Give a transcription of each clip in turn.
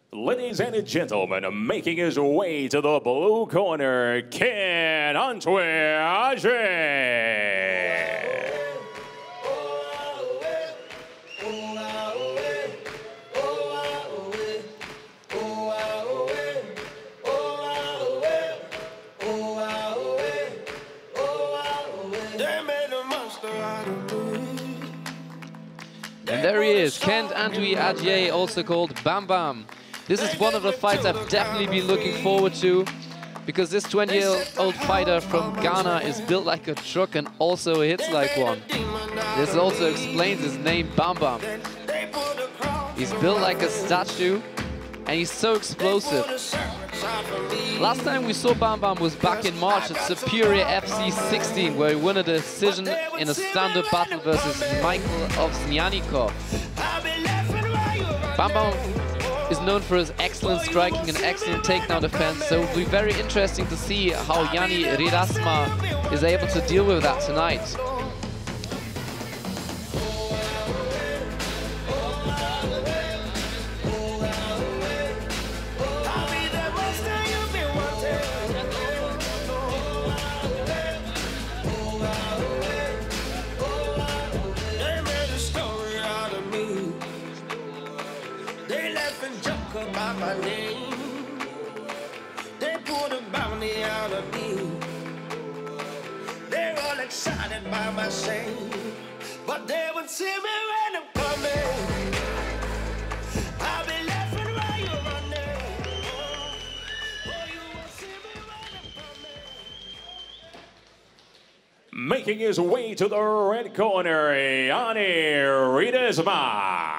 Ladies and gentlemen, making his way to the blue corner, Ken Antuage. And there he is, Kent Antwi Adjei, also called Bam Bam. This is one of the fights I've definitely been looking forward to, because this 20-year-old fighter from Ghana is built like a truck and also hits like one. This also explains his name, Bam Bam. He's built like a statue and he's so explosive. Last time we saw Bam Bam was back in March at Superior FC 16, where he won a decision in a stand-up battle versus Michael Ovsyannikov. Bam Bam is known for his excellent striking and excellent takedown defense, so it'll be very interesting to see how Yanni Ridasma is able to deal with that tonight. By my name, they put a bounty out of me. They're all excited by my shame, but they would see me when I'm coming. I'll be laughing while you're running. Oh, you will see me when I'm coming. Making his way to the red corner, Yanni Ridasma.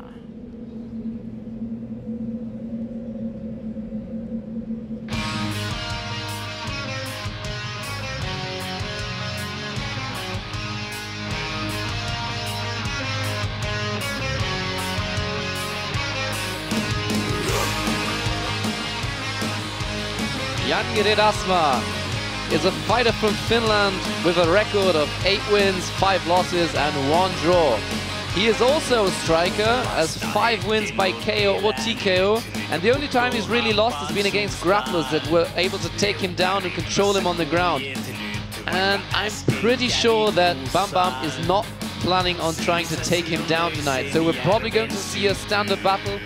Yanni Ridasma is a fighter from Finland with a record of 8 wins, 5 losses and 1 draw. He is also a striker, has 5 wins by KO or TKO, and the only time he's really lost has been against grapplers that were able to take him down and control him on the ground. And I'm pretty sure that Bam Bam is not planning on trying to take him down tonight, so we're probably going to see a stand-up battle.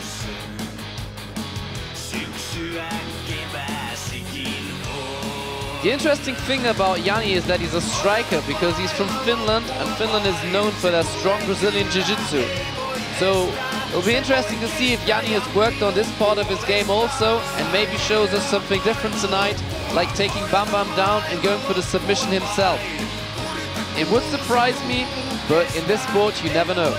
The interesting thing about Yanni is that he's a striker because he's from Finland, and Finland is known for their strong Brazilian Jiu-Jitsu. So it'll be interesting to see if Yanni has worked on this part of his game also, and maybe shows us something different tonight, like taking Bam Bam down and going for the submission himself. It would surprise me, but in this sport you never know.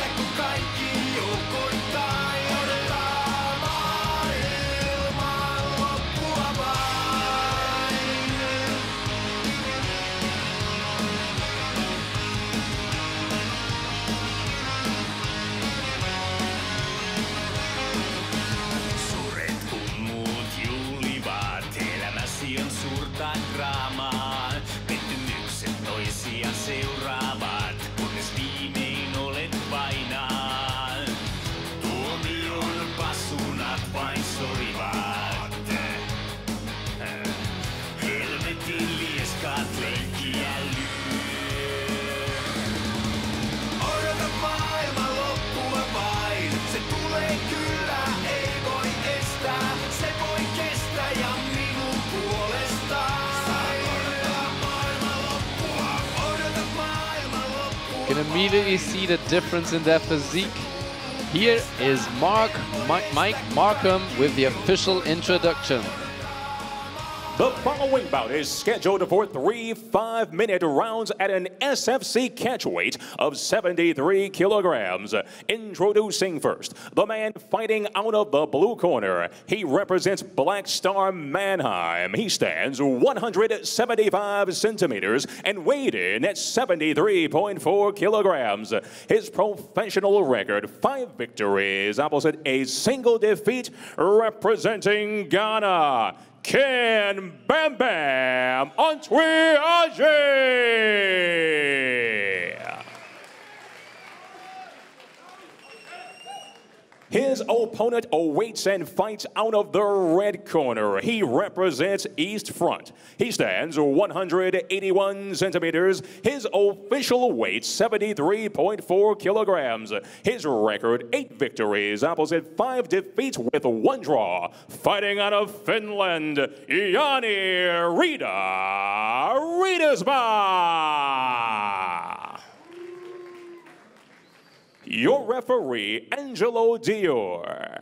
You can immediately see the difference in their physique. Here is Mike Markham with the official introduction. The following bout is scheduled for 3 5-minute rounds at an SFC catch weight of 73 kilograms. Introducing first, the man fighting out of the blue corner. He represents Black Star Mannheim. He stands 175 centimeters and weighed in at 73.4 kilograms. His professional record, 5 victories, opposite a single defeat, representing Ghana, Ken Bam Bam Antwi Adjei. His opponent awaits and fights out of the red corner. He represents East Front. He stands 181 centimeters. His official weight, 73.4 kilograms. His record, 8 victories, opposite 5 defeats with 1 draw. Fighting out of Finland, Jani Riedesma. Your referee, Angelo Dior.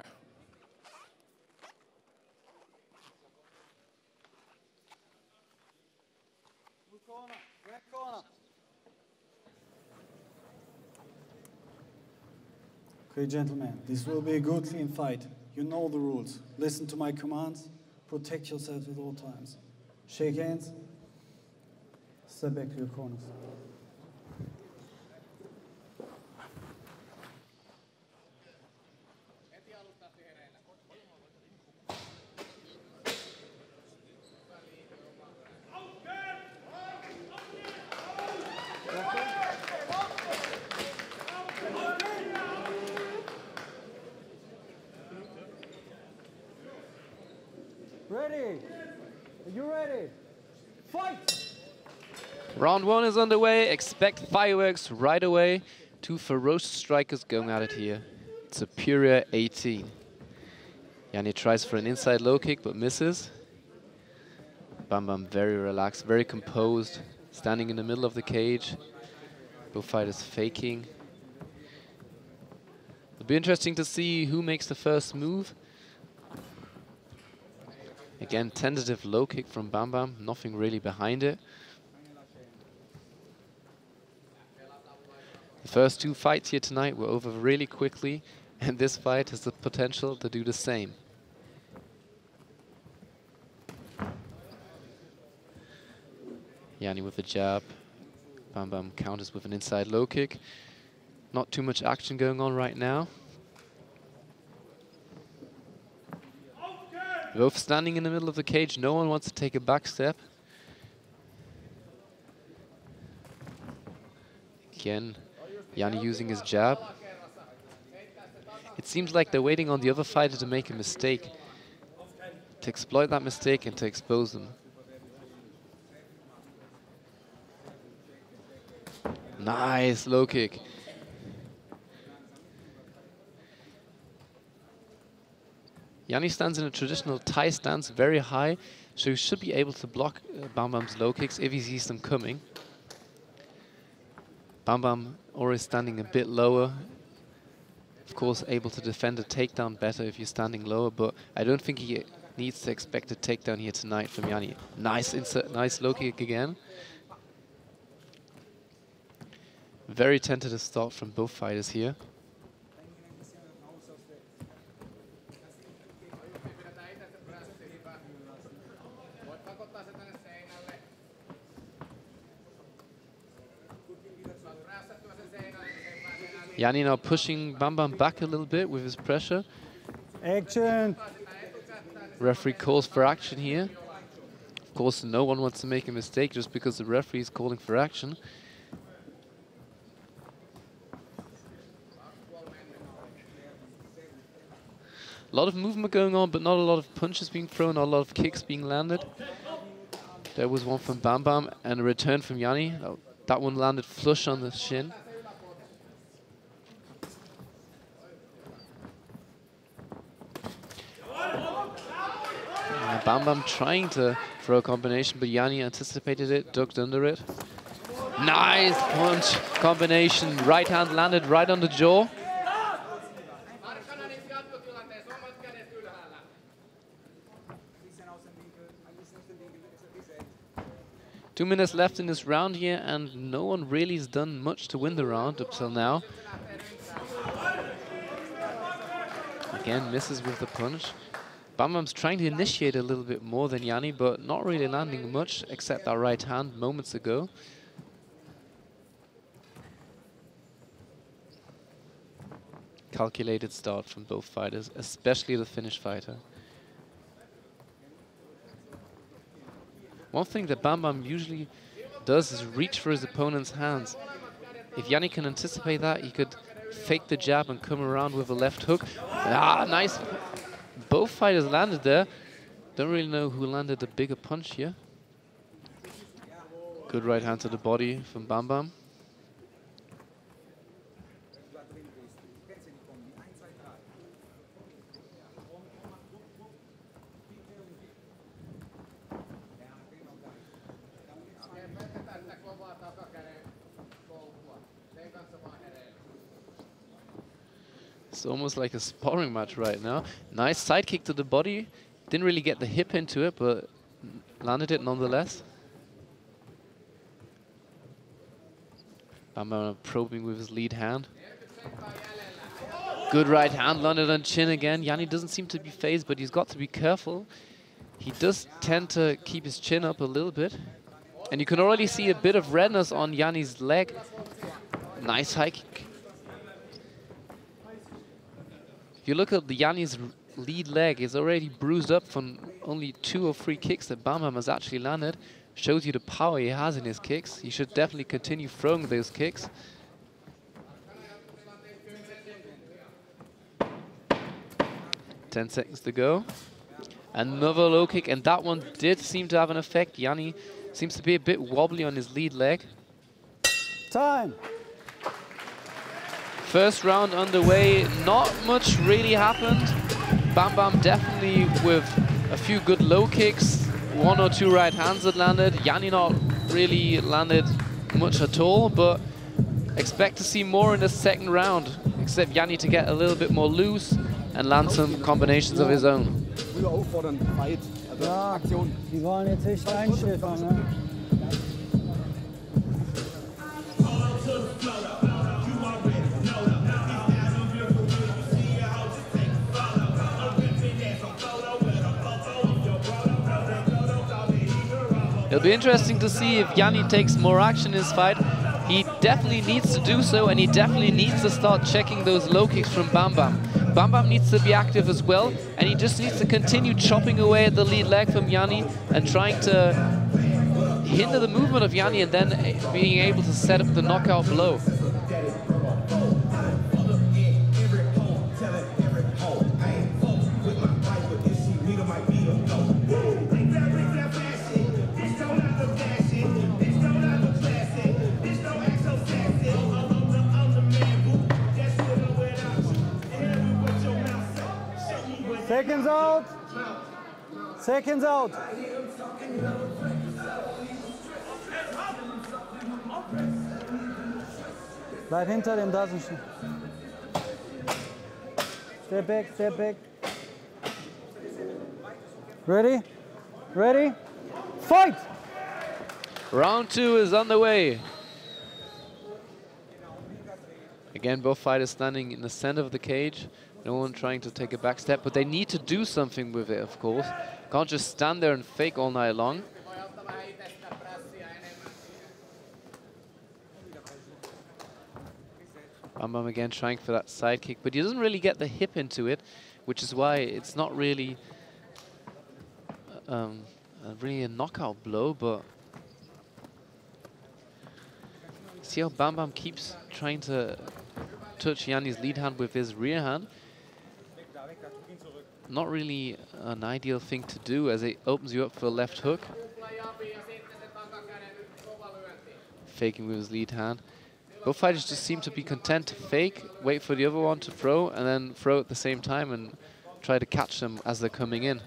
Okay, gentlemen, this will be a good, clean fight. You know the rules. Listen to my commands. Protect yourselves at all times. Shake hands. Step back to your corners. Ready? Are you ready? Fight! Round 1 is underway. Expect fireworks right away. 2 ferocious strikers going at it here. Superior 18. Jani tries for an inside low kick but misses. Bam Bam very relaxed, very composed, standing in the middle of the cage. Both fighters faking. It'll be interesting to see who makes the first move. Again, tentative low kick from Bam Bam, nothing really behind it. The first 2 fights here tonight were over really quickly, and this fight has the potential to do the same. Jani with a jab. Bam Bam counters with an inside low kick. Not too much action going on right now. Both standing in the middle of the cage. No one wants to take a back step. Again, Jani using his jab. It seems like they're waiting on the other fighter to make a mistake, to exploit that mistake and to expose them. Nice low kick. Jani stands in a traditional Thai stance, very high, so he should be able to block Bam Bam's low kicks if he sees them coming. Bam Bam always standing a bit lower. Of course, able to defend a takedown better if you're standing lower, but I don't think he needs to expect a takedown here tonight from Jani. Nice low kick again. Very tentative start from both fighters here. Jani now pushing Bam Bam back a little bit with his pressure. Action! Referee calls for action here. Of course, no one wants to make a mistake just because the referee is calling for action. A lot of movement going on, but not a lot of punches being thrown, not a lot of kicks being landed. There was one from Bam Bam and a return from Jani. That one landed flush on the shin. Bam Bam trying to throw a combination, but Jani anticipated it, ducked under it. Nice punch combination. Right hand landed right on the jaw. Two minutes left in this round here, and no one really has done much to win the round up till now. Again, misses with the punch. Bam Bam's trying to initiate a little bit more than Jani, but not really landing much, except that right hand moments ago. Calculated start from both fighters, especially the Finnish fighter. One thing that Bam Bam usually does is reach for his opponent's hands. If Yanni can anticipate that, he could fake the jab and come around with a left hook. Ah, nice. Both fighters landed there. Don't really know who landed the bigger punch here. Good right hand to the body from Bam Bam. It's almost like a sparring match right now. Nice side kick to the body. Didn't really get the hip into it, but landed it nonetheless. Bam Bam probing with his lead hand. Good right hand, landed on chin again. Yanni doesn't seem to be phased, but he's got to be careful. He does tend to keep his chin up a little bit. And you can already see a bit of redness on Yanni's leg. Nice high kick. If you look at the Yanni's lead leg, it's already bruised up from only 2 or 3 kicks that Bam Bam has actually landed. Shows you the power he has in his kicks. He should definitely continue throwing those kicks. Ten seconds to go. Another low kick, and that one did seem to have an effect. Yanni seems to be a bit wobbly on his lead leg. Time. First round underway, not much really happened. Bam Bam definitely with a few good low kicks, 1 or 2 right hands that landed. Yanni not really landed much at all, but expect to see more in the second round, except Yanni to get a little bit more loose and land some combinations of his own. Ja, die wollen jetzt nicht einschläfern, ne? It'll be interesting to see if Yanni takes more action in this fight. He definitely needs to do so, and he definitely needs to start checking those low kicks from Bam Bam. Bam Bam needs to be active as well, and he just needs to continue chopping away at the lead leg from Yanni and trying to hinder the movement of Yanni and then being able to set up the knockout blow. Seconds out. Seconds out. Bleib hinter dem Dasenchen. Step back, step back. Ready? Ready? Fight! Round 2 is underway. Again, both fighters standing in the center of the cage. No one trying to take a back step, but they need to do something with it, of course. Can't just stand there and fake all night long. Bam Bam again trying for that side kick, but he doesn't really get the hip into it, which is why it's not really really a knockout blow, but see how Bam Bam keeps trying to touch Yanni's lead hand with his rear hand. Not really an ideal thing to do, as it opens you up for a left hook. Faking with his lead hand. Both fighters just seem to be content to fake, wait for the other one to throw, and then throw at the same time and try to catch them as they're coming in.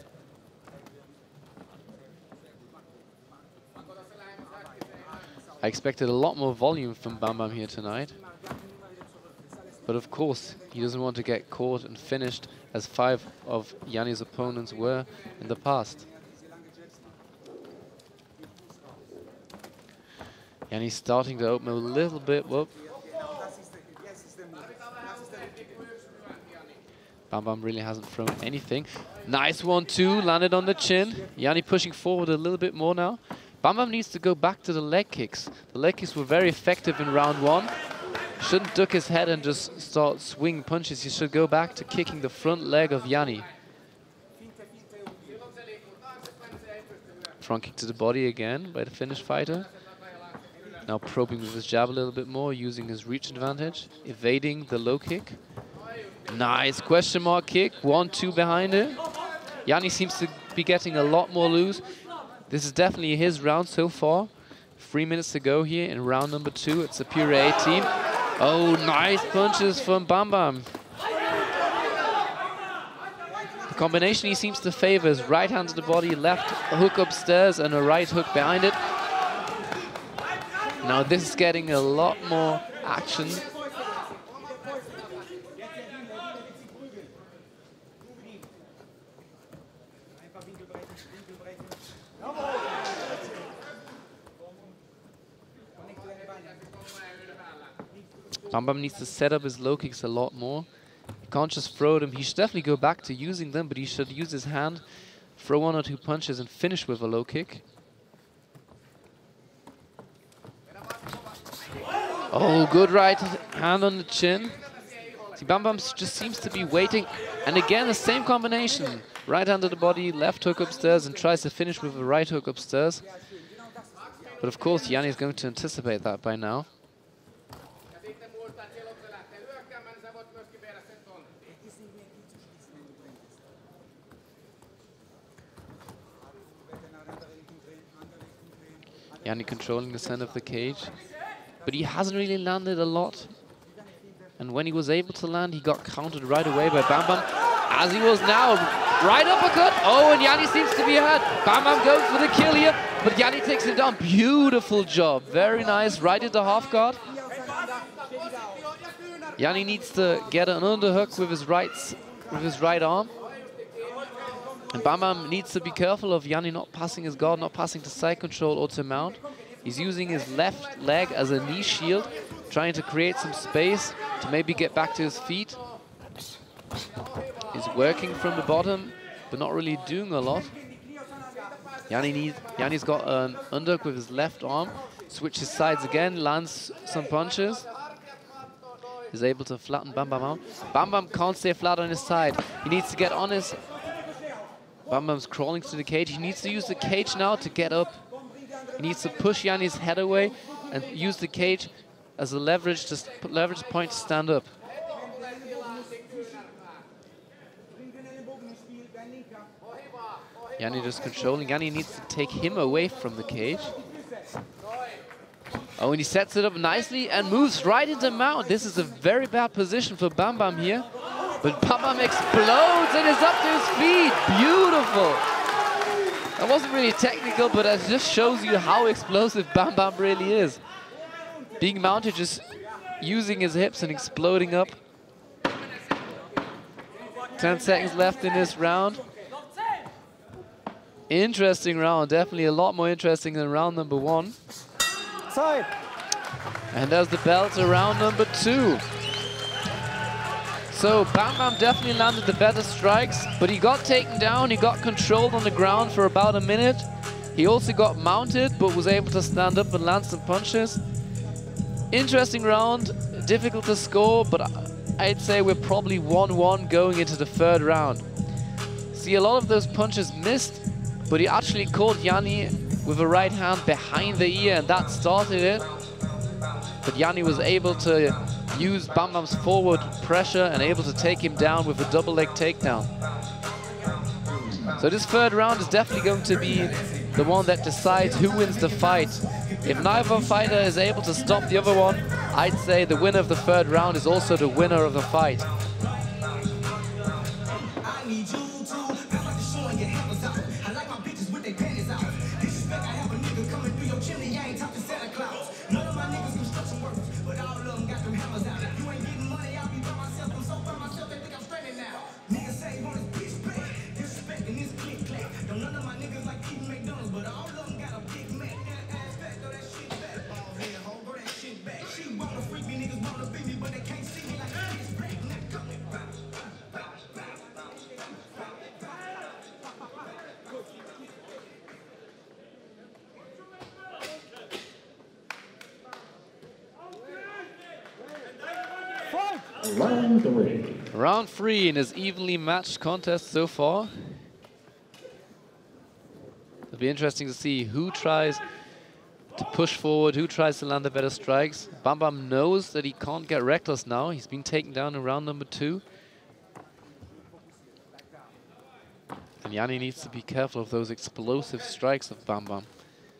I expected a lot more volume from Bam Bam here tonight. But of course, he doesn't want to get caught and finished as 5 of Yanni's opponents were in the past. Yanni's starting to open a little bit. Whoop. Bam Bam really hasn't thrown anything. Nice 1-2, landed on the chin. Yanni pushing forward a little bit more now. Bam Bam needs to go back to the leg kicks. The leg kicks were very effective in round 1. Shouldn't duck his head and just start swinging punches. He should go back to kicking the front leg of Yanni. Front kick to the body again by the Finnish fighter. Now probing with his jab a little bit more, using his reach advantage, evading the low kick. Nice question mark kick, 1-2 behind it. Yanni seems to be getting a lot more loose. This is definitely his round so far. 3 minutes to go here in round number 2. It's a pure 18. Oh, nice punches from Bam Bam. The combination he seems to favor is right hand to the body, left hook upstairs, and a right hook behind it. Now this is getting a lot more action. Bam Bam needs to set up his low kicks a lot more. He can't just throw them. He should definitely go back to using them, but he should use his hand, throw 1 or 2 punches and finish with a low kick. Oh, good right hand on the chin. See, Bam Bam just seems to be waiting. And again, the same combination. Right hand to the body, left hook upstairs, and tries to finish with a right hook upstairs. But of course, Yanni is going to anticipate that by now. Yanni controlling the center of the cage. But he hasn't really landed a lot. And when he was able to land, he got countered right away by Bam Bam. As he was now. Right uppercut. Oh, and Yanni seems to be ahead. Bam Bam goes for the kill here. But Yanni takes him down. Beautiful job. Very nice. Right into half guard. Yanni needs to get an underhook with his right arm. And Bam Bam needs to be careful of Yanni not passing his guard, not passing to side control or to mount. He's using his left leg as a knee shield, trying to create some space to maybe get back to his feet. He's working from the bottom, but not really doing a lot. Yanni's got an underhook with his left arm, switches sides again, lands some punches. Is able to flatten Bam Bam out. Bam Bam can't stay flat on his side. He needs to get on his... Bam Bam's crawling to the cage. He needs to use the cage now to get up. He needs to push Yanni's head away and use the cage as a leverage point to stand up. Yanni just controlling. Yanni needs to take him away from the cage. Oh, and he sets it up nicely and moves right into mount. This is a very bad position for Bam Bam here. But Bam Bam explodes and is up to his feet. Beautiful. That wasn't really technical, but it just shows you how explosive Bam Bam really is. Being mounted, just using his hips and exploding up. 10 seconds left in this round. Interesting round, definitely a lot more interesting than round number 1. Side. And there's the bell to round number 2. So Bam Bam definitely landed the better strikes, but he got taken down, he got controlled on the ground for about a minute. He also got mounted, but was able to stand up and land some punches. Interesting round, difficult to score, but I'd say we're probably 1-1 going into the 3rd round. See, a lot of those punches missed, but he actually caught Yanni with a right hand behind the ear, and that started it. But Yanni was able to use Bam Bam's forward pressure and able to take him down with a double leg takedown. So this 3rd round is definitely going to be the one that decides who wins the fight. If neither fighter is able to stop the other one, I'd say the winner of the 3rd round is also the winner of the fight. Round 3 in his evenly matched contest so far. It'll be interesting to see who tries to push forward, who tries to land the better strikes. Bam Bam knows that he can't get reckless now. He's been taken down in round number 2. And Yanni needs to be careful of those explosive strikes of Bam Bam.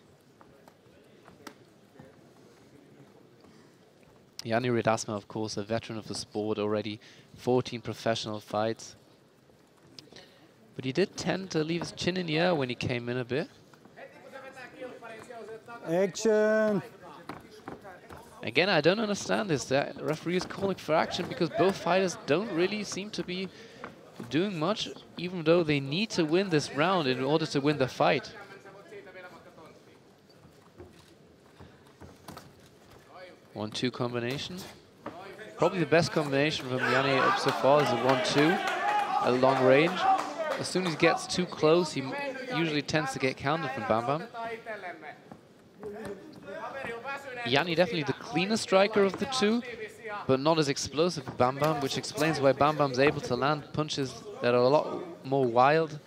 Yanni Riedasma, of course, a veteran of the sport already, 14 professional fights. But he did tend to leave his chin in the air when he came in a bit. Action! Again, I don't understand this. The referee is calling for action because both fighters don't really seem to be doing much, even though they need to win this round in order to win the fight. One-two combination. Probably the best combination from Yanni up so far is a 1-2 at long range. As soon as he gets too close, he usually tends to get countered from Bam Bam. Yanni definitely the cleaner striker of the two, but not as explosive as Bam Bam, which explains why Bam Bam's able to land punches that are a lot more wild.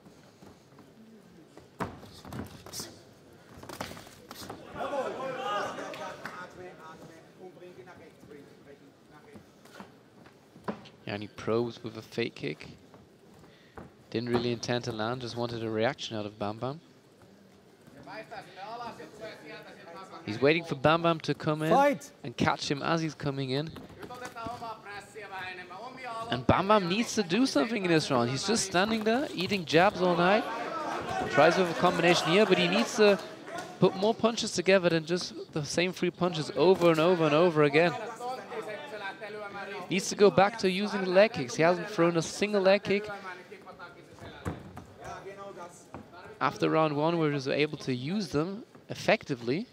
Yanni probes with a fake kick. Didn't really intend to land, just wanted a reaction out of Bam Bam. He's waiting for Bam Bam to come in and catch him as he's coming in. And Bam Bam needs to do something in this round. He's just standing there, eating jabs all night. Tries with a combination here, but he needs to put more punches together than just the same 3 punches over and over and over again. Needs to go back to using the leg kicks. He hasn't thrown a single leg kick after round 1, where he was able to use them effectively.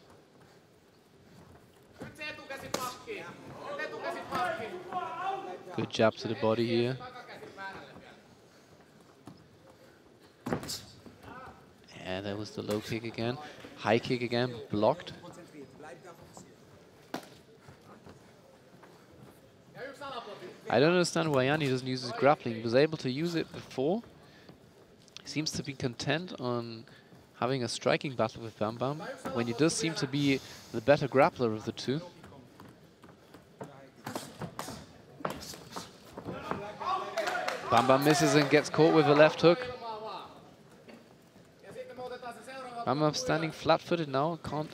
Good jab to the body here. And that was the low kick again. High kick again, blocked. I don't understand why Yanni doesn't use his grappling. He was able to use it before. He seems to be content on having a striking battle with Bam Bam, when he does seem to be the better grappler of the two. Bam Bam misses and gets caught with a left hook. Bam Bam standing flat-footed now, can't.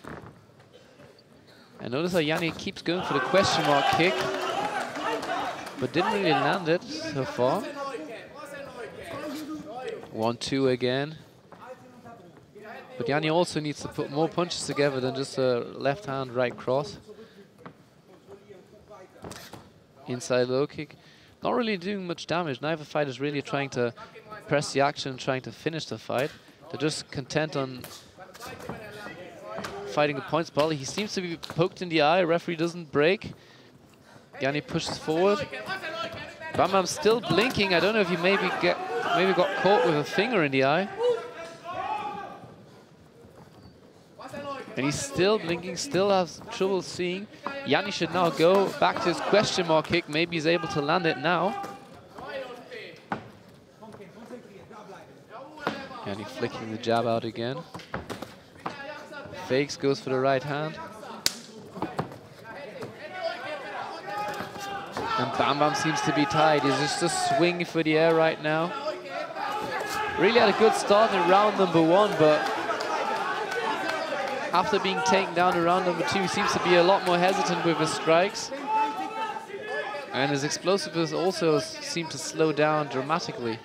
And notice how Yanni keeps going for the question mark kick, but didn't really land it so far. 1-2 again. But Yanni also needs to put more punches together than just a left hand, right cross. Inside low kick. Not really doing much damage. Neither fighter is really trying to press the action, trying to finish the fight. They're just content on fighting the points battle. He seems to be poked in the eye. Referee doesn't break. Yanni pushes forward. Bam Bam's still blinking. I don't know if he maybe got caught with a finger in the eye. And he's still blinking, still has trouble seeing. Yanni should now go back to his question mark kick. Maybe he's able to land it now. Yanni flicking the jab out again. Fakes, goes for the right hand. And Bam Bam seems to be tied. He's just swinging for the air right now. Really had a good start in round number 1, but after being taken down in round number 2, he seems to be a lot more hesitant with his strikes. And his explosiveness also seemed to slow down dramatically.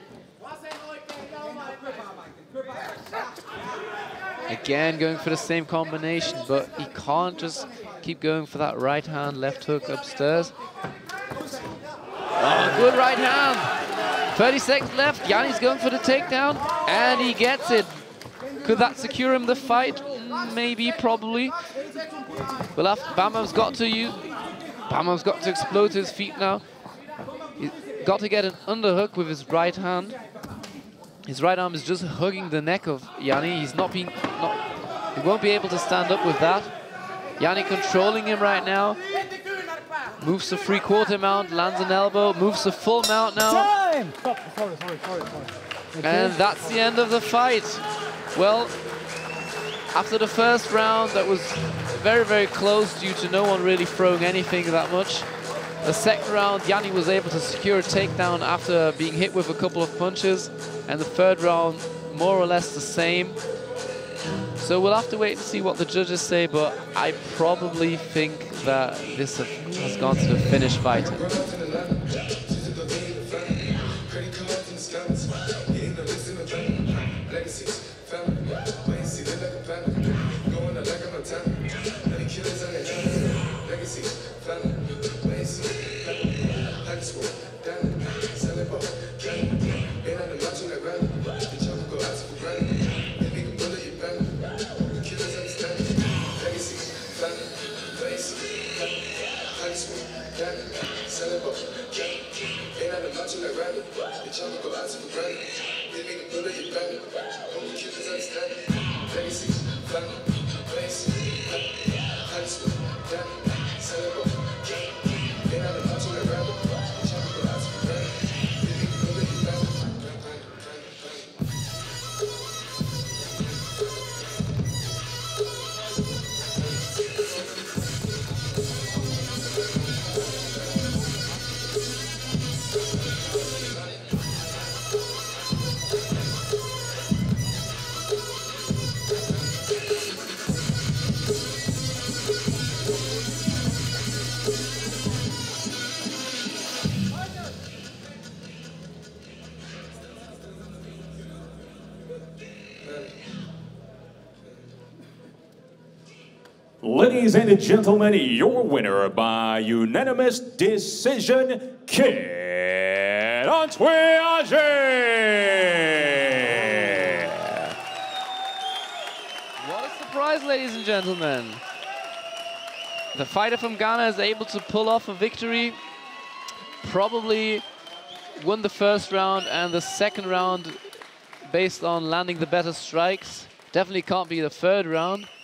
Again, going for the same combination, but he can't just keep going for that right hand, left hook upstairs. Oh, good right hand. 30 seconds left. Yanni's going for the takedown, and he gets it. Could that secure him the fight? Maybe, probably. Well, Bam Bam's got to explode to his feet now. He's got to get an underhook with his right hand. His right arm is just hugging the neck of Yanni. He won't be able to stand up with that. Yanni controlling him right now. Moves to 3/4 mount, lands an elbow, moves to full mount now. Time! Stop. Sorry. And that's the end of the fight. Well, After the first round, that was very, very close due to no one really throwing anything that much. The second round, Yanni was able to secure a takedown after being hit with a couple of punches. And the third round, more or less the same. So we'll have to wait and see what the judges say, but I probably think that this has gone to the finish fight. Ladies and gentlemen, your winner by unanimous decision, Kent-Antwi Adjei. What a surprise, ladies and gentlemen. The fighter from Ghana is able to pull off a victory. Probably won the first round and the second round based on landing the better strikes. Definitely can't be the third round.